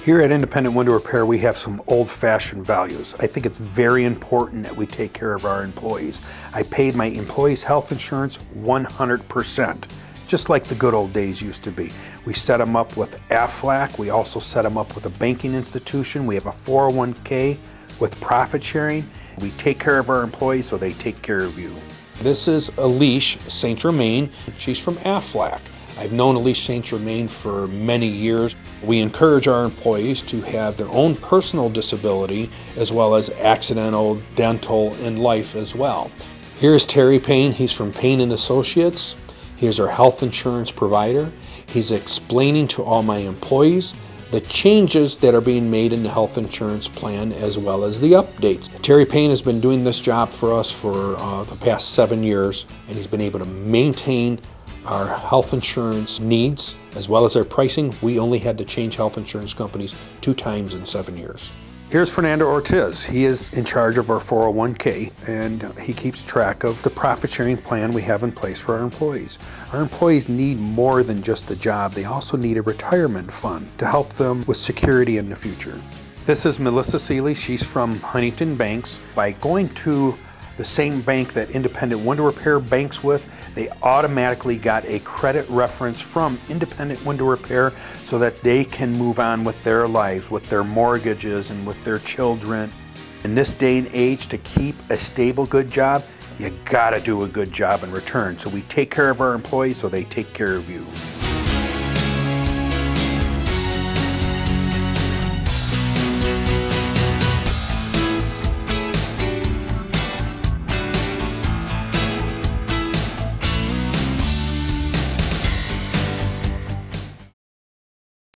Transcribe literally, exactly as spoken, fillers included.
Here at Independent Window Repair, we have some old-fashioned values. I think it's very important that we take care of our employees. I paid my employees' health insurance one hundred percent, just like the good old days used to be. We set them up with Aflac. We also set them up with a banking institution. We have a four oh one K with profit sharing. We take care of our employees so they take care of you. This is Alicia Saint Germain. She's from Aflac. I've known Alicia Saint Germain for many years. We encourage our employees to have their own personal disability as well as accidental, dental, and life as well. Here's Terry Payne. He's from Payne and Associates. He's our health insurance provider. He's explaining to all my employees the changes that are being made in the health insurance plan as well as the updates. Terry Payne has been doing this job for us for uh, the past seven years, and he's been able to maintain our health insurance needs as well as our pricing. We only had to change health insurance companies two times in seven years. Here's Fernando Ortiz. He is in charge of our four oh one K, and he keeps track of the profit sharing plan we have in place for our employees. Our employees need more than just a job. They also need a retirement fund to help them with security in the future. This is Melissa Seeley. She's from Huntington Banks. By going to the same bank that Independent Window Repair banks with, they automatically got a credit reference from Independent Window Repair so that they can move on with their lives, with their mortgages and with their children. In this day and age, to keep a stable, good job, you gotta do a good job in return. So we take care of our employees so they take care of you.